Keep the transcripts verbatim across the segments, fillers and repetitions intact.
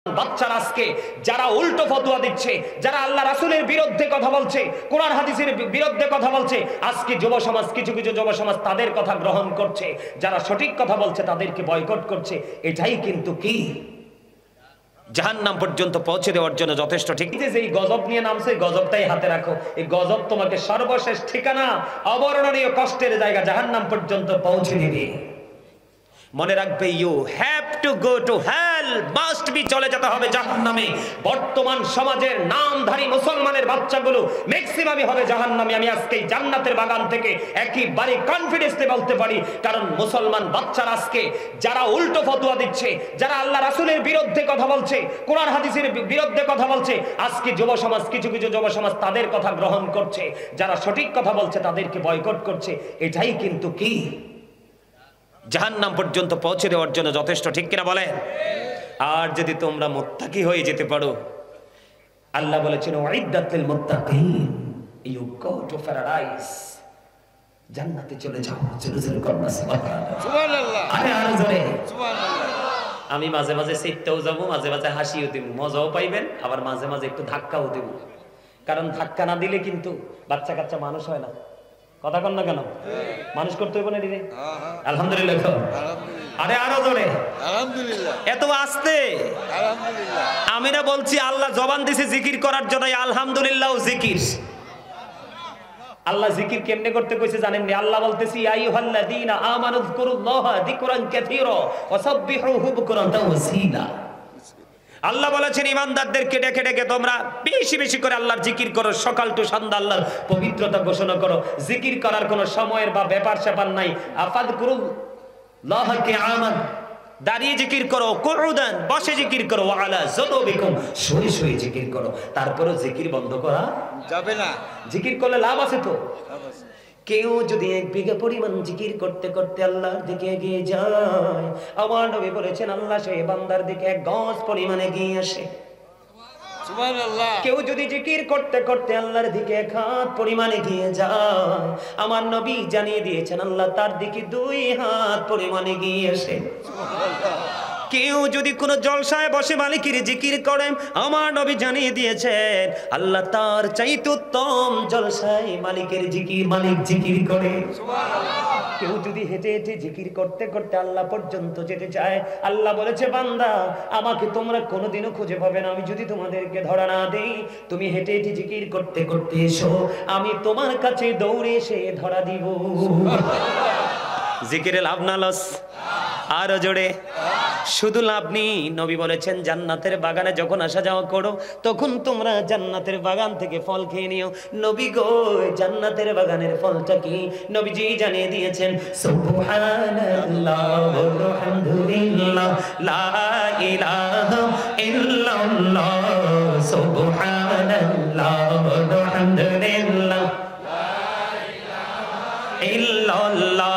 বাচ্চারা আজকে যারা উল্টো ফতোয়া দিচ্ছে, যারা আল্লাহ রাসূলের বিরুদ্ধে কথা বলছে, কোরআন হাদিসের বিরুদ্ধে কথা বলছে, আজকে যুব সমাজ কিছু কিছু যুব সমাজ তাদের কথা গ্রহণ করছে, যারা সঠিক কথা বলছে তাদেরকে বয়কট করছে। এটাই কিন্তু কি জাহান্নাম পর্যন্ত পৌঁছে দেওয়ার জন্য যথেষ্ট। ঠিক যে এই গজব নিয়ে নামছে, গজবটাই হাতে রাখো। এই গজব তোমাকে সর্বশেষ ঠিকানা, অবর্ণনীয় কষ্টের জায়গা জাহান্নাম পর্যন্ত পৌঁছে দিবে। মনে রাখবে, you have to go to hell, must be, চলে যেতে হবে জাহান্নামে। বর্তমান সমাজের নামধারী মুসলমানের বাচ্চাগুলো ম্যাক্সিমামই হবে জাহান্নামে। আমি আজকে জান্নাতের বাগান থেকে একেবারে কনফিডেন্সে বলতে পারি, কারণ মুসলমান বাচ্চারা আজকে যারা উল্টো ফতোয়া দিচ্ছে, যারা আল্লাহ রাসূলের বিরুদ্ধে কথা বলছে, কোরআন হাদিসের বিরুদ্ধে কথা বলছে, আজকে যুব সমাজ কিছু কিছু যুব সমাজ তাদের কথা গ্রহণ করছে, যারা সঠিক কথা বলছে তাদেরকে বয়কট করছে। এটাই কিন্তু কি জাহান্নাম পর্যন্ত পৌঁছে দেওয়ার জন্য যথেষ্ট। ঠিক কিনা বলে? আর যদি তোমরা মুত্তাকি হয়ে যেতে পারো, আল্লাহ বলেছেন উইদ্দাত লিল মুত্তাকিন, ইউ গো টু প্যারাডাইস, জান্নাতে চলে যাও। সুবহানাল্লাহ। আরে আর জোরে সুবহানাল্লাহ। আমি মাঝে মাঝে সিটতেও যাব, মাঝে মাঝে হাসিও দেব, মজাও পাইবেন, আবার মাঝে মাঝে একটু ধাক্কাও দেব। কারণ ধাক্কা না দিলে কিন্তু বাচ্চা কাচ্চা মানুষ হয় না। কথা কন না কেন? মানুষ করতে হবে না দিদি? আলহামদুলিল্লাহ। আরে আরো জোরে আলহামদুলিল্লাহ। এত আস্তে আলহামদুলিল্লাহ। আমি না বলছি আল্লাহ জবান দিছে জিকির করার জন্য, আলহামদুলিল্লাহ জিকির। আল্লাহ জিকির কেমনে করতে কইছে জানেন নি? আল্লাহ বলতেছি আইয়ুহাল্লাযীনা আমানু যকুরুল্লাহা যিকরান কাসীরা ওয়া সাব্বিহুহু বুকরান ওয়া আসীলা। আল্লাহ বলেছেন ইমানদারদেরকে ডেকে ডেকে তোমরা বেশি বেশি করে আল্লাহর জিকির করো, সকাল টু সন্ধ্যা আল্লাহর পবিত্রতা ঘোষণা করো। জিকির করার কোনো সময়ের বা ব্যাপার স্যাপার নাই। আফাযকুরুল্লাহ কিয়ামান, দাঁড়িয়ে জিকির করো, কুউদান, বসে জিকির করো, ওয়া আলা যুনুবিকুম, শুয়ে শুয়ে জিকির করো। তারপরে জিকির বন্ধ করা যাবে না। জিকির করলে লাভ আছে তো। কেউ যদি এক বিঘা পরিমাণ জিকির করতে করতে আল্লাহর দিকে এগিয়ে যায়, আমার নবী বলেছেন আল্লাহ সেই বান্দার দিকে এক গজ পরিমাণ এগিয়ে আসে। সুবহানাল্লাহ। কেউ যদি জিকির করতে করতে আল্লাহর দিকে এক হাত পরিমাণ এগিয়ে যায়, আমার নবী জানিয়ে দিয়েছেন আল্লাহ তার দিকে দুই হাত পরিমাণ এগিয়ে আসে। সুবহানাল্লাহ। কেউ যদি কোনো জলসায় বসে মালিকের জিকির করে, আমার নবী জানিয়ে দিয়েছেন আল্লাহ তার চাইতে উত্তম জলসায় মালিকের জিকির মালিক জিকির করে। সুবহানাল্লাহ। কেউ যদি হেঁটে হেঁটে জিকির করতে করতে আল্লাহ পর্যন্ত যেতে চায়, আল্লাহ বলেছে বান্দা আমাকে তোমরা কোনোদিনও খুঁজে পাবে না, আমি যদি তোমাদেরকে ধরা না দেই, তুমি হেঁটে হেঁটে জিকির করতে করতে এসো, আমি তোমার কাছে দৌড়ে এসে ধরা দিব। জিকিরে লাভ না লস? আরো জোরে। শুধু লাভ নেই, নবী বলেছেন জান্নাতের বাগানে যখন আসা যাওয়া করো তখন তোমরা জান্নাতের বাগান থেকে ফল খেয়ে নিও। নবী গো জান্নাতের বাগানের ফলটা কি? নবীজি জানিয়ে দিয়েছেন সুবহানাল্লাহ আলহামদুলিল্লাহ লা ইলাহা ইল্লাল্লাহ, সুবহানাল্লাহ আলহামদুলিল্লাহ লা ইলাহা ইল্লাল্লাহ,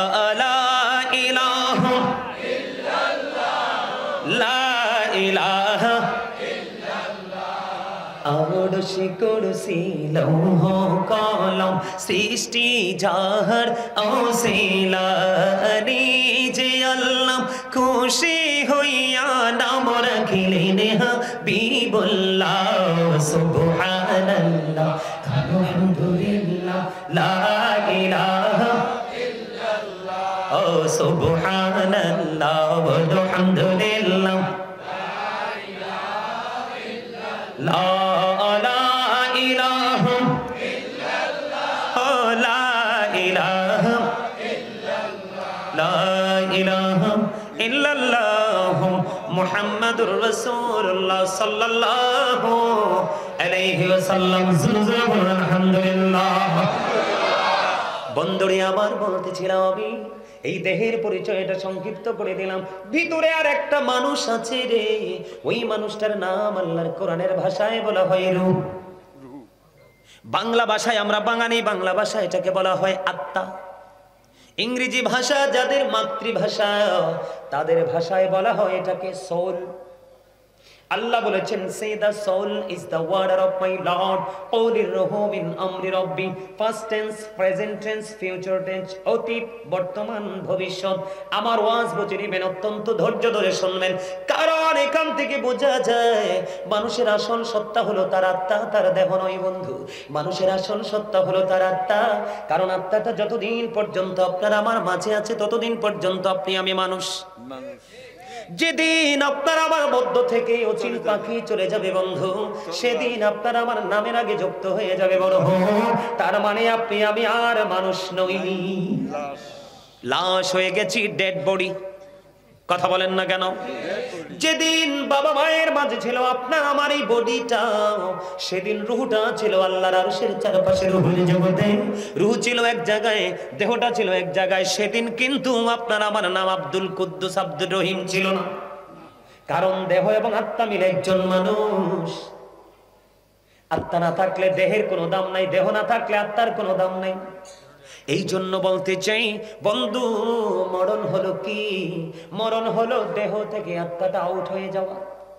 আরশে কুরসি লৌহ কলম সৃষ্টি যাহার অসিলানি, যে আল্লাহ খুশি হইয়া নাম রাখিলেন হাবিবুল্লাহ। সুবহানাল্লাহ আলহামদুলিল্লাহ লা ইলাহা ইল্লাল্লাহ, ও সুবহানাল্লাহ আলহামদুলিল্লাহ লা ইলাহা ইল্লাল্লাহ, লা ইলাহা ইল্লাল্লাহ, লা ইলাহা ইল্লাল্লাহ মুহাম্মাদুর রাসূলুল্লাহ সাল্লাল্লাহু আলাইহি ওয়াসাল্লাম। আলহামদুলিল্লাহ। বন্ধুরে আমার বলতেছিলাম আমি এই দেহের পরিচয়টা সংক্ষিপ্ত করে দিলাম, ভিতরে আর একটা মানুষ আছে রে, ওই মানুষটার নাম আল্লাহর কোরআনের ভাষায় বলা হয় রূহ। বাংলা ভাষায় আমরা বাঙালি বাংলা ভাষায় এটাকে বলা হয় আত্মা। ইংরেজি ভাষা যাদের মাতৃভাষা তাদের ভাষায় বলা হয় এটাকে সোল। আল্লাহ বলেছেন say the soul is the order of my lord কওলির রুহু মিন আমরি রব্বি first tense present tense future tense অতীত বর্তমান ভবিষ্যৎ আমার ওয়াজ বুঝে নেবেন অত্যন্ত ধৈর্য ধরে শুনবেন কারণ এখান থেকে বোঝা যায় মানুষের আসল সত্তা হলো তার আত্মা তার দেহ নয় বন্ধু মানুষের আসল সত্তা হলো তার আত্মা কারণ আত্মাটা যতদিন পর্যন্ত আপনার আমার মাঝে আছে ততদিন পর্যন্ত আপনি আমি মানুষ যেদিন আপনার আমার মধ্য থেকে অচিন পাখি চলে যাবে বন্ধু সেদিন আপনার আমার নামের আগে যুক্ত হয়ে যাবে বড় তার মানে আপনি আমি আর মানুষ নই লাশ হয়ে গেছি ডেড বডি কথা বলেন না কেন যেদিন বাবা মায়ের মাঝে ছিল আপনার আমার এই বডিটা সেদিন রূহটা ছিল আল্লাহর আরশের চারপাশে রূহের জগতে রূহ ছিল এক জায়গায় দেহটা ছিল এক জায়গায় সেদিন কিন্তু আপনার আমার নাম আব্দুল কুদ্দুস আব্দুর রহিম ছিল না কারণ দেহ এবং আত্মা মিলে একজন মানুষ আত্মা না থাকলে দেহের কোনো দাম নাই দেহ না থাকলে আত্মার কোনো দাম নাই এই জন্য বলতে চাই বন্ধু মরণ হলো কি মরণ হলো দেহ থেকে আত্মাটা আউট হয়ে যাওয়া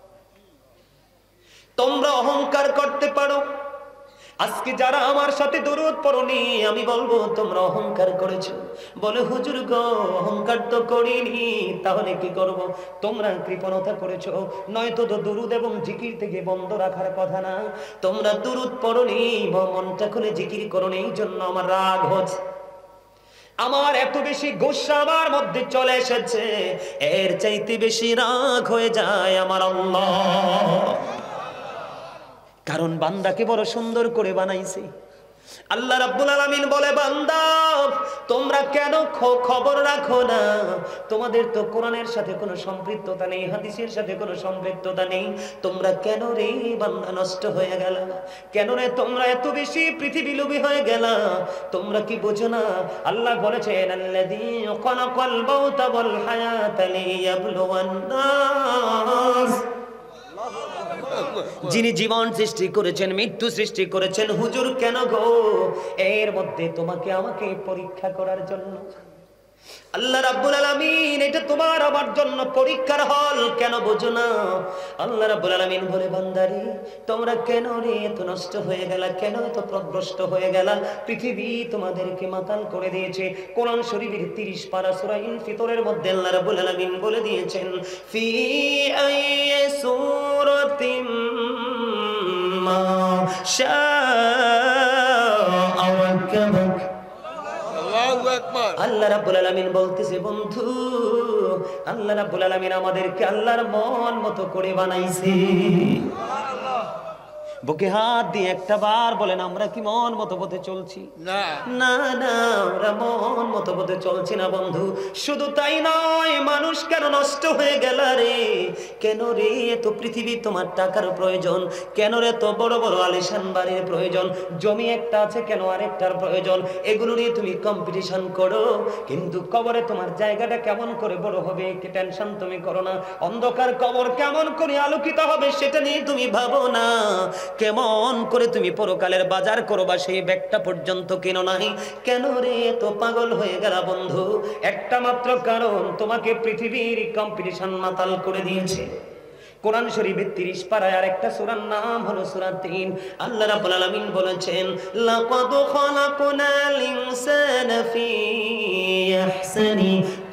তোমরা অহংকার করতে পারো আজকে যারা আমার সাথে দরুদ পড়নি আমি বলবো তোমরা অহংকার করেছো বলে হুজুর গো অহংকার তো করিনি তাহলে কি করব তোমরা কৃপণতা করেছো নয়তো তো দরুদ এবং জিকির থেকে বন্ধ রাখার কথা না তোমরা দরুদ পড়নি মনটা খুলে জিকির করোনি এই জন্য আমার রাগ হচ্ছে আমার এত বেশি গোসা আমার মধ্যে চলে এসেছে এর চাইতে বেশি রাগ হয়ে যায় আমার আল্লাহ কারণ বান্দাকে বড় সুন্দর করে বানাইছে আল্লাহ রাব্বুল আলামিন বলে বান্দা তোমরা কেন খবর রাখো না তোমাদের তো কোরআনের সাথে কোনো সম্পৃক্ততা নেই হাদিসের সাথে কোনো সম্পৃক্ততা নেই তোমরা কেন রে বান্দা নষ্ট হয়ে গেল কেন রে তোমরা এত বেশি পৃথিবী লোভী হয়ে গেল তোমরা কি বোঝো না আল্লাহ বলেছেন আল্লাযী খালাকাল মাউতা ওয়াল হায়াতা লিয়াবলুওয়ান-নাস যিনি জীবন সৃষ্টি করেছেন মৃত্যু সৃষ্টি করেছেন হুজুর কেন গো এর মধ্যে তোমাকে আমাকে পরীক্ষা করার জন্য আল্লাহ রাব্বুল আলামিন এটা তোমার আমার জন্য পরীক্ষার হল কেন বোঝো না আল্লাহ রাব্বুল আলামিন বলে বান্দারে তোমরা কেন রে এত নষ্ট হয়ে গেলা কেন এত প্রভ্রষ্ট হয়ে গেলা পৃথিবী তোমাদেরকে মাতাল করে দিয়েছে কোরআন শরীফের তিরিশ পারা সূরা ইনফিতরের মধ্যে আল্লাহ রাব্বুল আলামিন বলে দিয়েছেন ফি আইয়ি সূরাতিম মা শাআ ওয়াকাবাক আল্লাহ রাব্বুল আলামিন বলতেছে বন্ধু আল্লাহ রাব্বুল আলামিন আমাদেরকে আল্লাহর মন মতো করে বানাইছে বুকে হাত দিয়ে একটা বার বলেন আমরা কি মন মতো পথে চলছি না না না আমরা মন মতো পথে চলছি না বন্ধু শুধু তাই নয় মানুষ কেন নষ্ট হয়ে গেল রে কেন রে এত পৃথিবী তোমার টাকার প্রয়োজন কেন রে তো বড় বড় আলিশান বাড়ির প্রয়োজন জমি একটা আছে কেন আরেকটার প্রয়োজন এগুলো নিয়ে তুমি কম্পিটিশন করো কিন্তু কবরে তোমার জায়গাটা কেমন করে বড় হবে কি টেনশন তুমি করো না অন্ধকার কবর কেমন করে আলোকিত হবে সেটা নিয়ে তুমি ভাবো না কেমন করে তুমি পরকালের বাজার করবা সেই ব্যাগটা পর্যন্ত কেন নাই কেন রে তো পাগল হয়ে গেল বন্ধু একটা মাত্র কারণ তোমাকে পৃথিবীর কম্পিটিশন মাতাল করে দিয়েছে কোরআন শরীফের তিরিশ পারায় আরেকটা সূরার নাম হলো সূরা তিন আল্লাহ রাব্বুল আলামিন বলেছেন লাকাদ খালাকনাল ইনসানা ফি আহসানি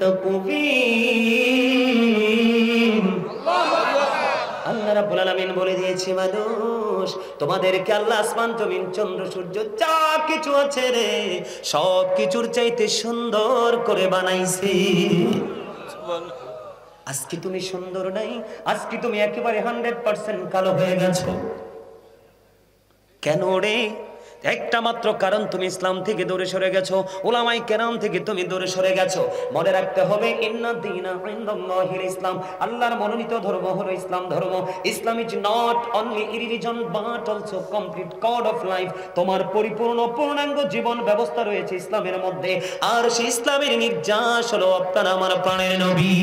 তাকওয়িম আল্লাহ রাব্বুল আলামিন বলে দিয়েছে মানুষ তোমাদেরকে আল্লাহ আসমান জমিন চন্দ্র সূর্য যা কিছু আছে রে সব কিছুর চাইতে সুন্দর করে বানাইছে আজকে তুমি সুন্দর নাই আজকে তুমি একেবারে হান্ড্রেড পার্সেন্ট কালো হয়ে গেছো কেন রে একটা মাত্র কারণ তুমি ইসলাম থেকে দূরে সরে গেছো উলামায়ে কেরাম থেকে তুমি দূরে সরে গেছো মনে রাখতে হবে ইন্না দীনা ইনদাল্লাহিল ইসলাম আল্লাহর মনোনীত ধর্ম হলো ইসলাম ধর্ম Islam is not only religion but also complete code of life তোমার পরিপূর্ণ পূর্ণাঙ্গ জীবন ব্যবস্থা রয়েছে ইসলামের মধ্যে আর সেই ইসলামের নির্যাস হলো আপনার আমার প্রাণের নবী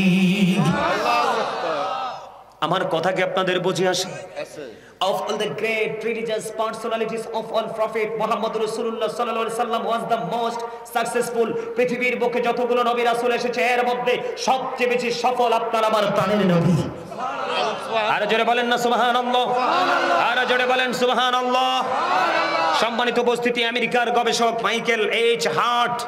আমার কথা কি আপনাদের বুঝে আসে of all the great religious personalities of all prophet Muhammad Rasulullah sallallahu alaihi wasallam was the most successful পৃথিবীর বুকে যতগুলো নবী রাসূল এসেছে এর মধ্যে সবচেয়ে বেশি সফল আপনার আমার প্রাণের নবী আর জোরে বলেন না সুবহানাল্লাহ, আর জোরে বলেন সুবহানাল্লাহ। সম্মানিত উপস্থিতি, আমেরিকার গবেষক মাইকেল এইচ হার্ট,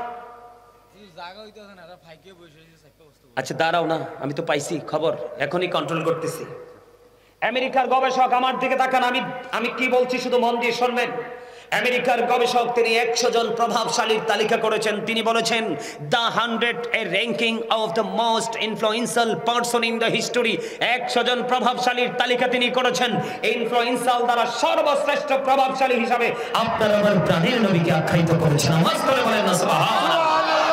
আচ্ছা দাঁড়াও না, আমি তো পাইছি খবর, এখনই কন্ট্রোল করতেছি। আমেরিকার গবেষক, আমার দিকে তাকান, আমি আমি কি বলছি শুধু মন দিয়ে শুনবেন। আমেরিকার গবেষক তিনি একশো জন প্রভাবশালীর তালিকা করেছেন। তিনি বলেছেন the hundred a ranking of the most influential person in the history. একশো জন প্রভাবশালীর তালিকা তিনি করেছেন। ইনফ্লুয়েন্সিয়াল দ্বারা সর্বশ্রেষ্ঠ প্রভাবশালী হিসাবে আপনার আমার প্রাণের নবীকে আখ্যায়িত করেছেন। আওয়াজ করে বলেন না সুবহানাল্লাহ।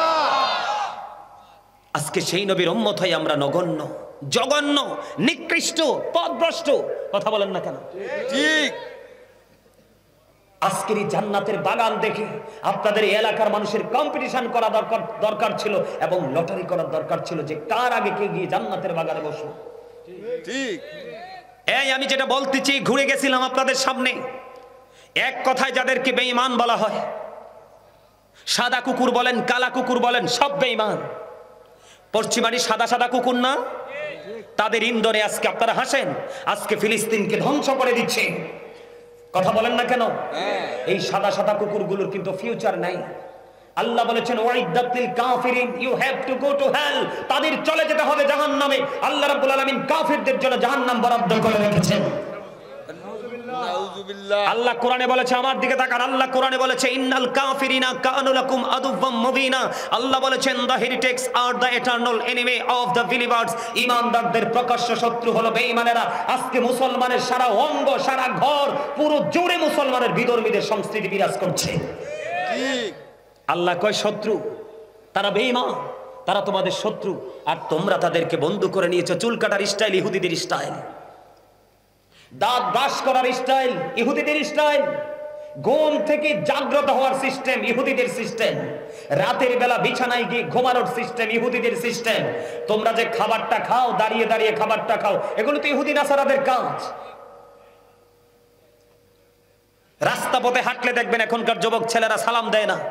আজকে সেই নবীর উম্মত হয়ে আমরা নগণ্য, জঘন্য, নিকৃষ্ট, পথভ্রষ্ট। কথা বলেন না কেন? ঠিক। আজকের এই জান্নাতের বাগান দেখে আপনাদের এই এলাকার মানুষের কম্পিটিশন করা দরকার দরকার ছিল এবং লটারি করার দরকার ছিল যে কার আগে কে গিয়ে জান্নাতের বাগানে বসবো। ঠিক। এই আমি যেটা বলতেছি, ঘুরে গেছিলাম আপনাদের সামনে। এক কথায় যাদেরকে বেঈমান বলা হয়, সাদা কুকুর বলেন, কালা কুকুর বলেন, সব বেঈমান। পশ্চিমারি সাদা সাদা কুকুর না, তাদের ইন্ধনে আজকে আপনারা হাসেন, আজকে ফিলিস্তিনকে ধ্বংস করে দিচ্ছে। কথা বলেন না কেন? এই সাদা সাদা কুকুরগুলোর কিন্তু ফিউচার নাই। আল্লাহ বলেছেন ওয়াইদাতিল কাফিরিন, you have to go to hell, তাদের চলে যেতে হবে জাহান্নামে। আল্লাহ রাব্বুল আলামিন কাফিরদের জন্য জাহান্নাম বরাদ্দ করে রেখেছেন। আল্লাহ কোরআনে বলেছে, আমার দিকে তাকান, আল্লাহ কোরআনে বলেছে ইন্নাল কাফিরিনা কানু লাকুম আদুওয়াম মুবিনা। আল্লাহ বলেছেন the heretics are the eternal enemy of the believers. ঈমানদারদের প্রকাশ্য শত্রু হলো বেঈমানেরা। আজকে মুসলমানের সারা অঙ্গ, সারা ঘর, পুরো জুড়ে মুসলমানের বিধর্মীদের সংস্কৃতি বিরাজ করছে। ঠিক। আল্লাহ কয় শত্রু, তারা বেঈমান, তারা তোমাদের শত্রু, আর তোমরা তাদেরকে বন্ধু করে নিয়েছো। চুল কাটার স্টাইল ইহুদিদের স্টাইল, দাঁত ব্রাশ করার স্টাইল ইহুদিদের স্টাইল, ঘুম থেকে জাগ্রত হওয়ার সিস্টেম ইহুদিদের সিস্টেম, রাতের বেলা বিছানায় গিয়ে ঘুমানোর সিস্টেম ইহুদিদের সিস্টেম। তোমরা যে খাবারটা খাও, দাঁড়িয়ে দাঁড়িয়ে খাবারটা খাও, এগুলো তো ইহুদি নাসারাদের কাজ। রাস্তা পথে হাঁটলে দেখবেন এখনকার যুবক ছেলেরা সালাম দেয় না।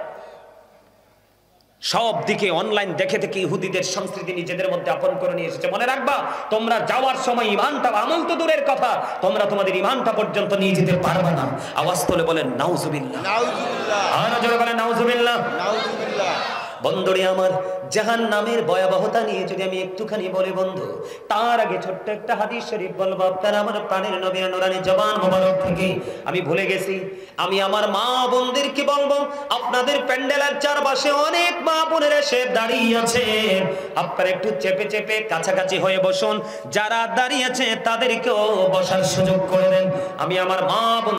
সব দিকে অনলাইন দেখে দেখে ইহুদিদের সংস্কৃতি নিজেদের মধ্যে আপন করে নিয়ে এসেছে। মনে রাখবা, তোমরা যাওয়ার সময় ইমানটা, আমল তো দূরের কথা, তোমরা তোমাদের ইমানটা পর্যন্ত নিয়ে যেতে পারবে না। আওয়াজ তুলে বলেন নাউজুবিল্লাহ, নাউজুবিল্লাহ, আর জোরে বলেন নাউজুবিল্লাহ, নাউজুবিল্লাহ। বন্ধুরে আমার, জাহান্নামের ভয়াবহতা নিয়ে যদি আমি একটুখানি বলি বন্ধু, তার আগে ছোট্ট একটা হাদিস শরীফ বলবো আপনারা আমার প্রাণের নবীর নুরানি জবান মোবারক থেকে। আমি ভুলে গেছি, আমি আমার মা বোনদেরকে বলবো, আপনাদের প্যান্ডেলের চারপাশে অনেক মা বোনের এসে দাঁড়িয়ে আছে, আপনারা একটু চেপে চেপে কাছাকাছি হয়ে বসুন। যারা দাঁড়িয়ে আছে তাদেরকেও বসার সুযোগ করে দেন। আমি আমার মা বোন